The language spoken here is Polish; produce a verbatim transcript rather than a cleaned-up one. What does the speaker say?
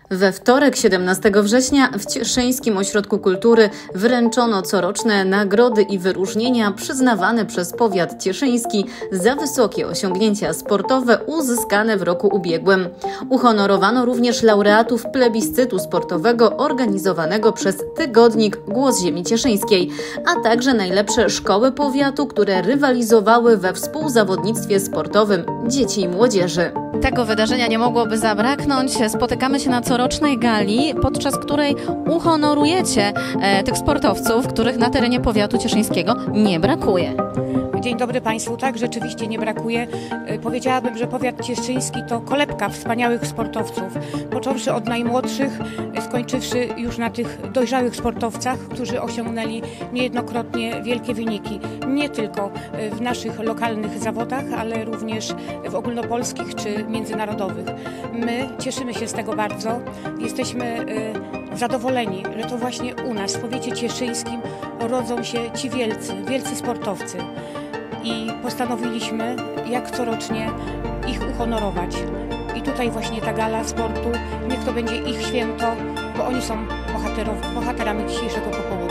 We wtorek, siedemnastego września, w Cieszyńskim Ośrodku Kultury wręczono coroczne nagrody i wyróżnienia przyznawane przez powiat cieszyński za wysokie osiągnięcia sportowe uzyskane w roku ubiegłym. Uhonorowano również laureatów plebiscytu sportowego organizowanego przez tygodnik Głos Ziemi Cieszyńskiej, a także najlepsze szkoły powiatu, które rywalizowały we współzawodnictwie sportowym dzieci i młodzieży. Tego wydarzenia nie mogłoby zabraknąć. Spotykamy się na corocznej gali, podczas której uhonorujecie e, tych sportowców, których na terenie powiatu cieszyńskiego nie brakuje. Dzień dobry Państwu. Tak, rzeczywiście nie brakuje. Powiedziałabym, że powiat cieszyński to kolebka wspaniałych sportowców. Począwszy od najmłodszych, skończywszy już na tych dojrzałych sportowcach, którzy osiągnęli niejednokrotnie wielkie wyniki. Nie tylko w naszych lokalnych zawodach, ale również w ogólnopolskich czy międzynarodowych. My cieszymy się z tego bardzo. Jesteśmy zadowoleni, że to właśnie u nas, w powiecie cieszyńskim, rodzą się ci wielcy, wielcy sportowcy. I postanowiliśmy, jak corocznie, ich uhonorować. I tutaj właśnie ta gala sportu, niech to będzie ich święto, bo oni są bohaterów, bohaterami dzisiejszego popołudnia.